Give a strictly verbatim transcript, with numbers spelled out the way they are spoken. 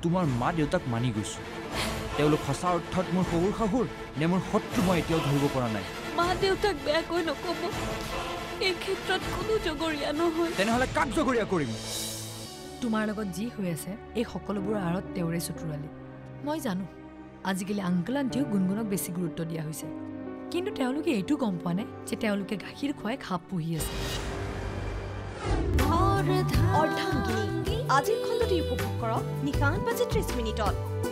তোমাৰ মা দেউতাক মানি গৈছোঁ তেওঁলোক সঁচা অৰ্থত মোৰ শহুৰ শাহুৰ নে মোৰ শত্ৰু মই এতিয়াও ধৰিব পৰা নাই মা দেউতাক বেয়াকৈ নক'ব এই ক্ষেত্ৰত কোনো জগৰীয়া নহয় তেনেহ'লে কাক জগৰীয়া কৰিম তোমাৰ লগত যি হৈ আছে এই সকলোবোৰ আঁৰত তেওঁৰে চতুৰালি মই জানো আজিকালি আংকল আণ্টিও গুণগুণক বেছি গুৰুত্ব দিয়া হৈছে কিন্তু তেওঁলোকে এইটো গম পোৱা নাই যে তেওঁলোকে গাখীৰ খুৱাই খাপ পুহি আছে অৰ্ধাংগিনী আজিৰ খণ্ডটি উপভোগ কৰক নিশা আঠ বাজি ত্ৰিশ মিনিটত